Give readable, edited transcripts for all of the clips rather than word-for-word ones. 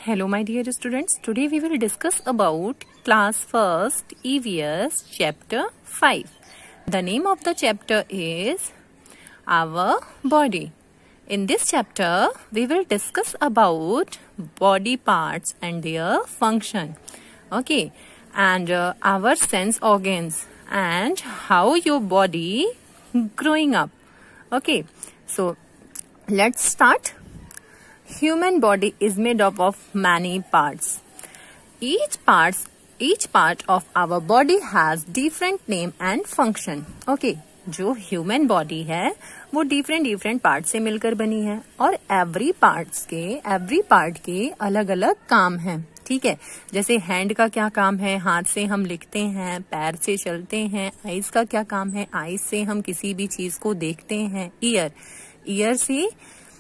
Hello my dear students, today we will discuss about class 1st EVS chapter 5. The name of the chapter is Our Body. In this chapter we will discuss about body parts and their function. Okay, and our sense organs and how your body growing up. Okay, so let's start. Human body is made up of many parts. Each part of our body has different name and function. Okay, जो human body है वो different parts से मिलकर बनी है और every part के अलग अलग काम हैं. ठीक है, जैसे हैंड का क्या काम है, हाथ से हम लिखते हैं, पैर से चलते हैं. आईज का क्या काम है, आईज से हम किसी भी चीज को देखते हैं. ईयर से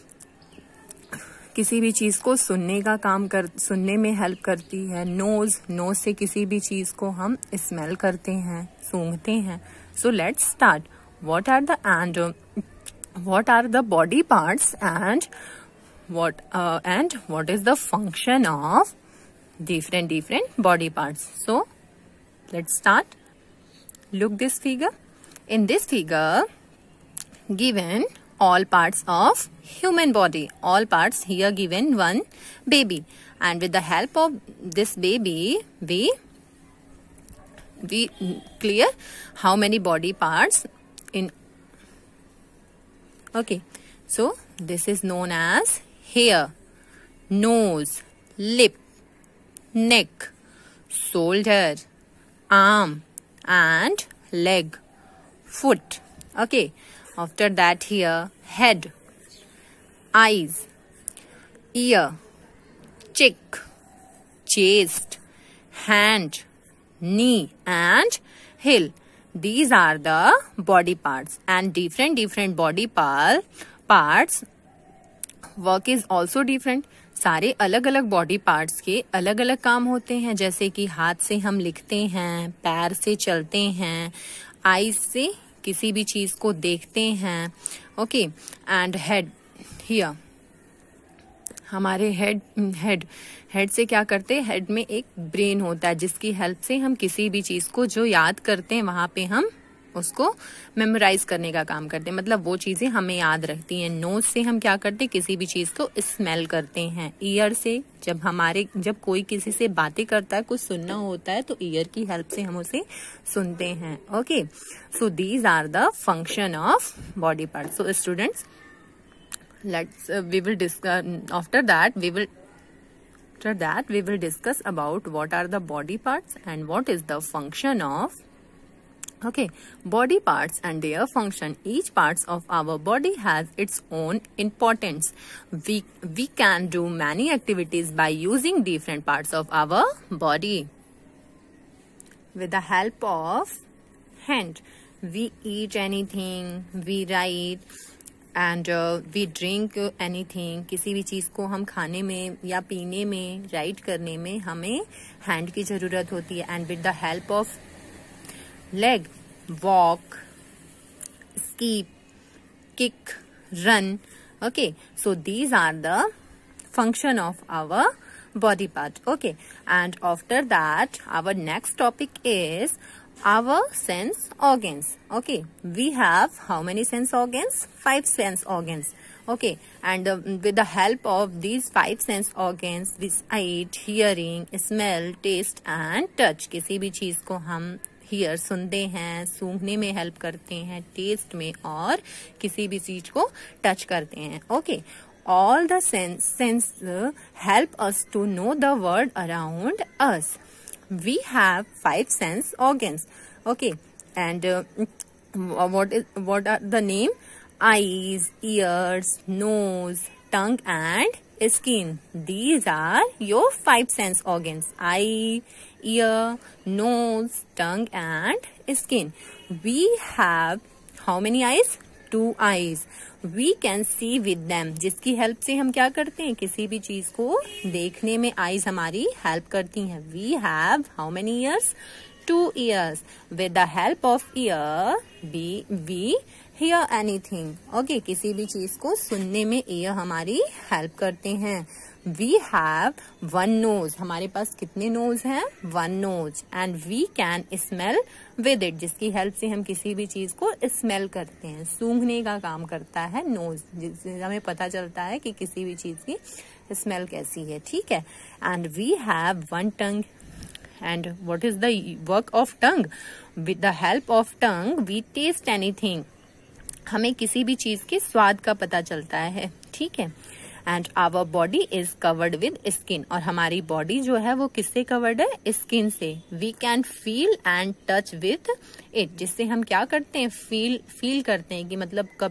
किसी भी चीज को सुनने में हेल्प करती है. नोज से किसी भी चीज को हम स्मेल करते हैं, सूंघते हैं. So let's start. What are the body parts and what is the function of different body parts. So let's start. Look this figure. In this figure given all parts of human body. All parts here given one baby, and with the help of this baby we clear how many body parts in. Okay, so this is known as hair, nose, lip, neck, shoulder, arm and leg, foot. Okay, after that here head, eyes, ear, cheek, chest, hand, knee and heel. These are the body parts, and different body parts work is also different. सारे अलग अलग body parts के अलग अलग काम होते हैं. जैसे कि हाथ से हम लिखते हैं, पैर से चलते हैं, आईज से किसी भी चीज को देखते हैं. ओके, एंड हेड हियर हमारे हेड से क्या करते हैं, हेड में एक ब्रेन होता है जिसकी हेल्प से हम किसी भी चीज को जो याद करते हैं वहां पे हम उसको मेमोराइज करने का काम करते हैं. मतलब वो चीजें हमें याद रहती हैं. नोज से हम क्या करते हैं, किसी भी चीज को स्मेल करते हैं. ईयर से जब कोई किसी से बातें करता है, कुछ सुनना होता है तो ईयर की हेल्प से हम उसे सुनते हैं. Okay, so these are the function of body part. So students, we will discuss after that we will discuss about what are the body parts and what is the function of. Okay, body parts and their function. Each parts of our body has its own importance. We can do many activities by using different parts of our body. With the help of hand, we eat anything, we write and we drink anything. किसी भी चीज को हम खाने में या पीने में, राइट करने में हमें हैंड की जरूरत होती है. And with the help of leg, walk, skip, kick, run. Okay, so these are the function of our body part. Okay, and after that our next topic is our sense organs. Okay, we have how many sense organs? 5 sense organs. Okay, and with the help of these 5 sense organs, we sight, hearing, smell, taste and touch. किसी भी चीज को हम here सुनते हैं, सूंघने में help करते हैं, टेस्ट में, और किसी भी चीज को टच करते हैं. Okay, all the sense help us to know the world around us. We have 5 sense organs. Okay, and what are the name? Eyes, ears, nose, tongue and skin. These are your 5 sense organs. Eye, ear, nose, tongue and skin. We have how many eyes? 2 eyes. We can see with them. जिसकी help से हम क्या करते हैं, किसी भी चीज को देखने में आईज हमारी हेल्प करती हैं. We have how many ears? 2 ears. With the help of ear we hear anything. Okay, किसी भी चीज को सुनने में ear हमारी हेल्प करते हैं. We have one nose. हमारे पास कितने नोज हैं? One nose. And we can smell with it. जिसकी हेल्प से हम किसी भी चीज को स्मेल करते हैं. सूंघने का काम करता है नोज, जिससे हमें पता चलता है कि किसी भी चीज की स्मेल कैसी है. ठीक है. And we have one tongue. And what is the work of tongue? With the help of tongue, we taste anything. हमें किसी भी चीज के स्वाद का पता चलता है. ठीक है. And our body is covered with skin. और हमारी बॉडी जो है वो किससे कवर्ड है? स्किन से. We can feel and touch with it. जिससे हम क्या करते हैं? फील करते हैं कि मतलब कब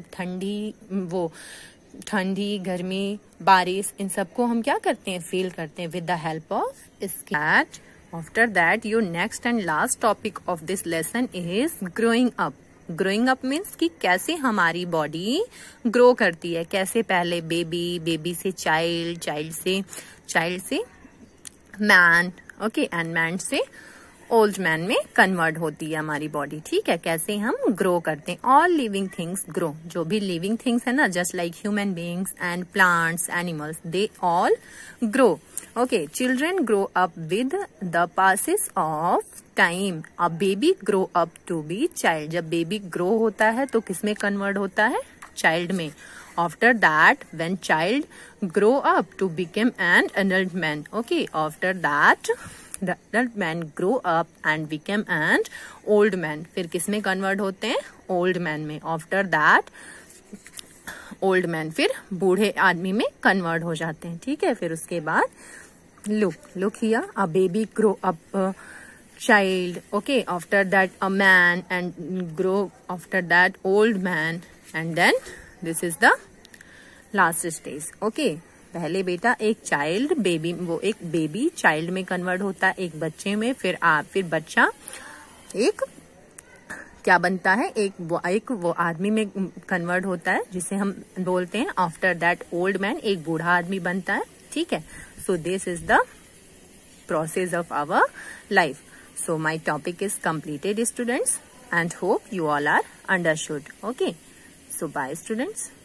ठंडी, गर्मी, बारिश, इन सबको हम क्या करते हैं? फील करते हैं with the help of skin. After that your next and last topic of this lesson is growing up. Growing up means कि कैसे हमारी बॉडी ग्रो करती है. कैसे? पहले बेबी से चाइल्ड से मैन. ओके. एंड मैन से ओल्ड मैन में कन्वर्ट होती है हमारी बॉडी. ठीक है. कैसे हम ग्रो करते हैं? All living things grow. जो भी लिविंग थिंग्स है ना, just like human beings and plants, animals, they all grow. Okay. Children grow up with the passes of time. A baby grow up to be child. जब baby grow होता है तो किसमें convert होता है? Child में. After that when child grow up to become an adult man. Okay. After that the adult man grow up and become an old man. फिर किसमें कन्वर्ट होते हैं? ओल्ड मैन में. आफ्टर दैट ओल्ड मैन फिर बूढ़े आदमी में convert हो जाते हैं. ठीक है. फिर उसके बाद look here. A baby grow up child. Okay. After that a man, and grow after that old man, and then this is the last stage. Okay. पहले बेटा एक चाइल्ड बेबी, वो एक बेबी चाइल्ड में कन्वर्ट होता है, एक बच्चे में. फिर बच्चा एक क्या बनता है? एक वो आदमी में कन्वर्ट होता है, जिसे हम बोलते हैं आफ्टर दैट ओल्ड मैन, एक बूढ़ा आदमी बनता है. ठीक है. So this is the process of our life. So my topic is completed, students, and hope you all are understood. Okay. So bye, students.